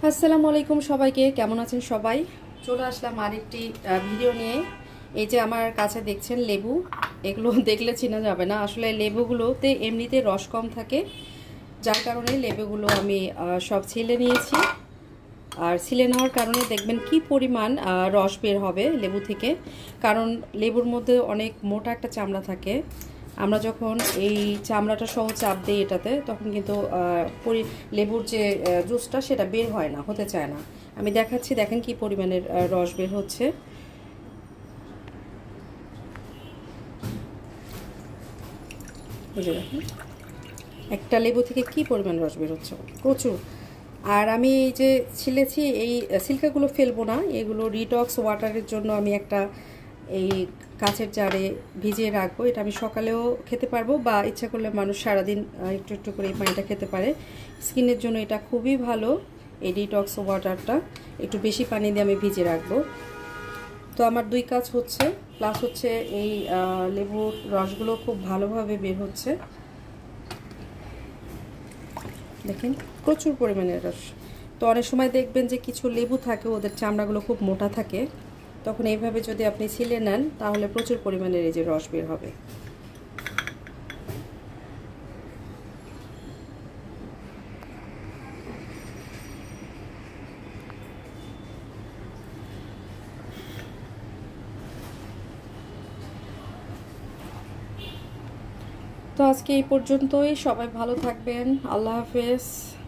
আসসালামু আলাইকুম সবাইকে, কেমন আছেন সবাই? চলে আসলাম আরেকটি ভিডিও নিয়ে। এই যে আমার কাছে দেখছেন লেবু, এগুলো দেখলে চেনা যাবে না। আসলে লেবুগুলোতে এমনিতে রস কম থাকে, যার কারণে লেবুগুলো আমি সব ছিলে নিয়েছি। আর ছিলে নেওয়ার কারণে দেখবেন কি পরিমাণ রস বের হবে লেবু থেকে, কারণ লেবুর মধ্যে অনেক মোটা একটা চামড়া থাকে। আমরা যখন এই চামড়াটা সহ চাপ দিই এটাতে, তখন কিন্তু লেবুর যে জুসটা সেটা বের হয় না, হতে চায় না। আমি দেখাচ্ছি, দেখেন কি পরিমাণের রস বের হচ্ছে। বুঝে দেখেন একটা লেবু থেকে কি পরিমাণ রস বের হচ্ছে, প্রচুর। আর আমি এই যে ছিলেছি, এই সিল্কাগুলো ফেলবো না, এগুলো ডিটক্স ওয়াটারের জন্য আমি একটা এই কাচের জারে ভিজিয়ে রাখবো। এটা আমি সকালেও খেতে পারবো, বা ইচ্ছা করলে মানুষ সারাদিন একটু একটু করে এই পানিটা খেতে পারে। স্কিনের জন্য এটা খুবই ভালো, এই ডিটক্স ওয়াটারটা। একটু বেশি পানি দিয়ে আমি ভিজিয়ে রাখবো। তো আমার দুই কাজ হচ্ছে, প্লাস হচ্ছে এই লেবুর রসগুলো খুব ভালোভাবে বের হচ্ছে। দেখেন প্রচুর পরিমাণের রস। তো অনেক সময় দেখবেন যে কিছু লেবু থাকে, ওদের চামড়াগুলো খুব মোটা থাকে, তখন এইভাবে যদি আপনি ছিলে নেন তাহলে প্রচুর পরিমাণের এই যে রস বের হবে। তো আজকে এই পর্যন্তই, সবাই ভালো থাকবেন, আল্লাহ হাফেজ।